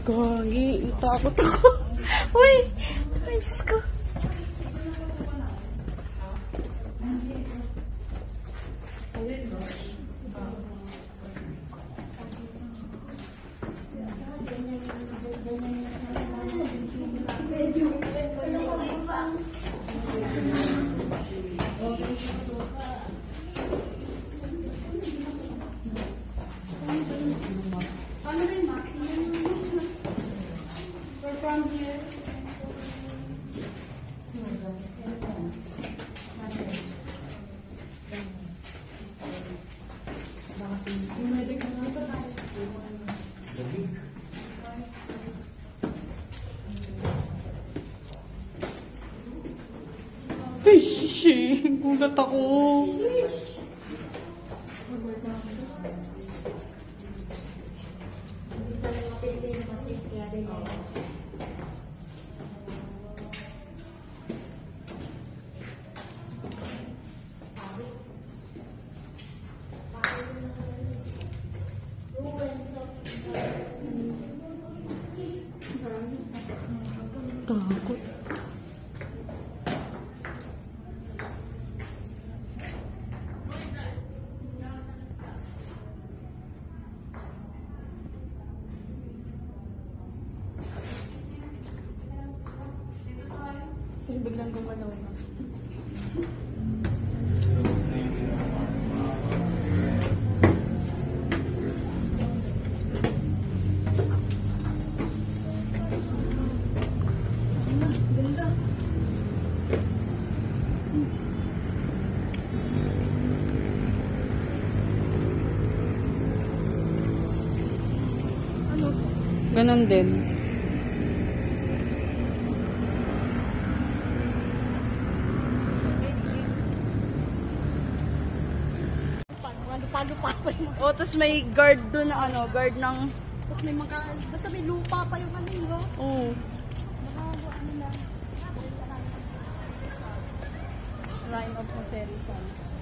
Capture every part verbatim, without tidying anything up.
Gagi, takot ako. Uy! Ay, Diyos ko. Ay, shishi. Gulat ako. Takot. Yung biglang gumalaw na. Ganda. Ano? Ganon din. Lupa-lupa pa yung mga... O, tapos may guard doon na ano, guard ng... Tapos may mga... Basta may lupa pa yung ano yun, ba? Oo. Baka ano na. Line of Material.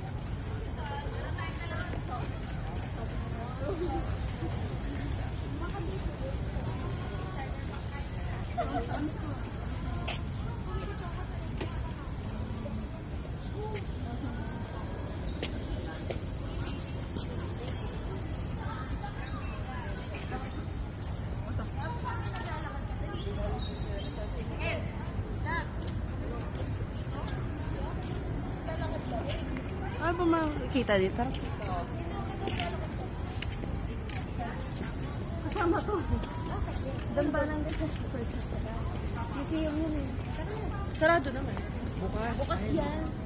Ano ba makikita dito? Kasama to. Dambanan din sa museum yun eh. Sarado naman. Bukas yan.